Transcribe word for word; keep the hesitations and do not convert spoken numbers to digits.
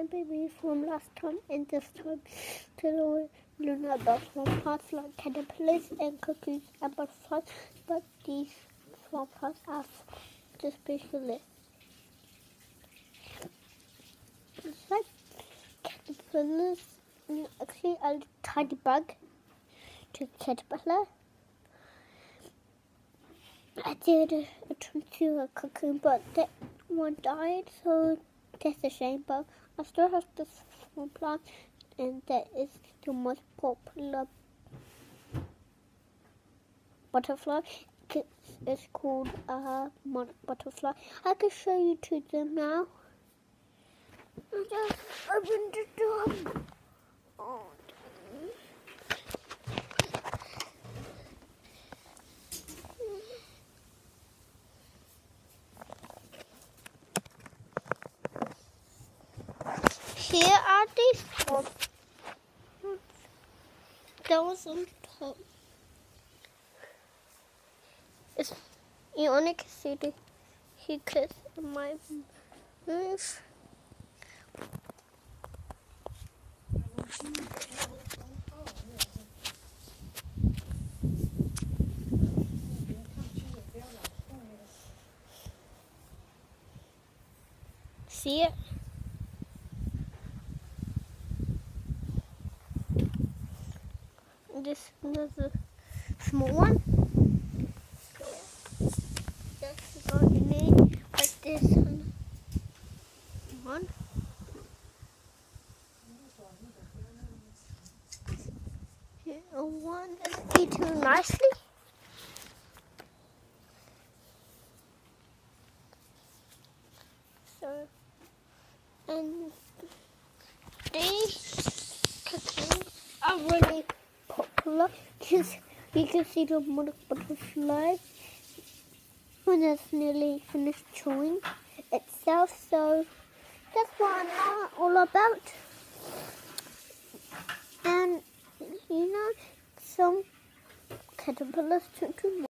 babies from last time, and this time to learn about swan plants like caterpillars and cuckoos and butterflies, but these swan plants are the specialist. It's like caterpillars, actually a tiny bug to caterpillar. I did a, a turn to a cocoon, but that one died, so that's a shame. But I still have this swan plant, and that is the most popular butterfly. It's called a uh, monarch butterfly. I can show you to them now. I just opened the door. Oh. Here are these ones. That was on top. It's, you only can see the hiccups in my mouth. See it? This is a small one. That's not in like this one. one. Here, one is eating nicely. So, and these cookies are really popular because you can see the monarch butterfly when it's nearly finished chewing itself. So that's what I'm all about. And you know, some caterpillars took too much.